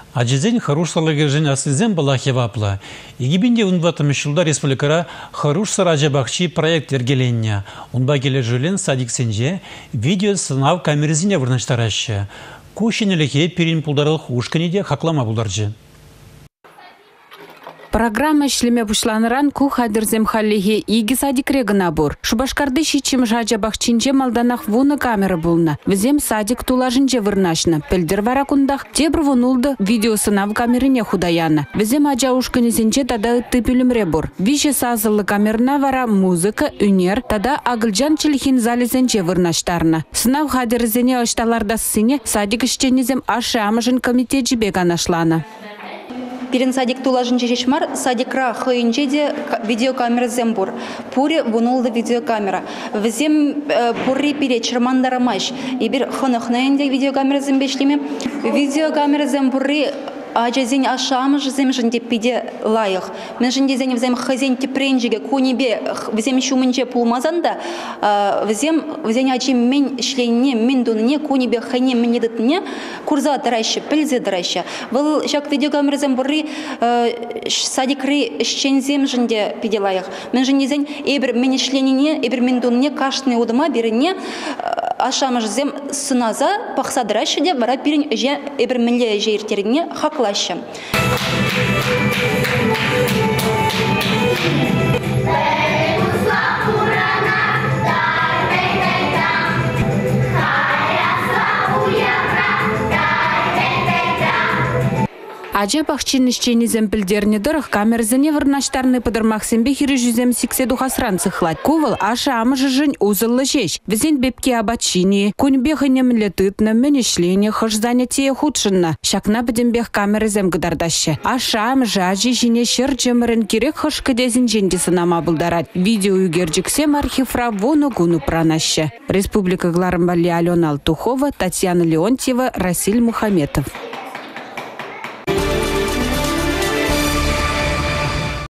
Ажизен харуш салагержен асызен балахевапла. Егибинде унбатым шылда республикара харуш саражабахчи проект ергеленне. Унба кележулен садик сенже видео сынав камерзине вырнаштараща. Кушинелехе перин пулдарылық ушканеде хаклама буларжы. Программа ишлеме бушланыран ку хадырзем халлеге иги садик регына бур. Шубашкарды шичим жажабахчинче малданах вуны камера булна. Візем садик тулажынче вырнашны. Пельдер варакундах тебр вунулды видео сынав камерине худаяна. Візем ажа ушканесенче тада тыпюлімре бур. Вище сазылы камерна вара музыка, үнер, тада агылжан чилхин залезенче вырнаштарна. Сынав хадырзене ашталарда сыне садик ишченезем ашы амыжын комитет жібек анашлана. Перен садик тулажын жешмар, садикра хыйынче де видеокамера зембур. Пури вунулды видеокамера. Візем пурри пере чырмандарамаш. Ибір хынықнайынде видеокамера зембешлеме. Видеокамера зембурри ажазень ашамыш земжін деп пиде лайық. Мен жінде зен візем хазен тепренжіге кунебе візем шумынче пулмазанда, візем ачим мен шленне, мен дуныне кунебе хайне мен едітіне курза дарайшы, пілзе дарайшы. Бұл шак видеокамера зембурри садикри ішчен земжінде пиде лайық. Мен жінде зен ебір мен шленіне, ебір мен дуныне кашны удыма беріне ашамыш зем сыназа пақса дарайшы де бара перен ебір мінле жейіртеріне хаклашы. Ажа бахчин ишченезем пілдерне дырық камерзіне вырнаштарны пыдырмақ сенбе хирі жүзем сикседу хасран цыхлать. Кувыл аша амыжы жын узылы жеш. Візен бепке абачине, куньбе хынемле тытны, менешлене, хыш занятие худшынна. Шакна бідембех камерзем гыдардашы. Аша амыжы ажи жіне шыр жымырын керек хыш кедезін жендесі нама бұлдарад. Видео үгерджіксем архивра вону гуну пранашы. Республика Гларымбали Алена Алтухова, Татьяна Леонтьева, Расиль Мухаметов.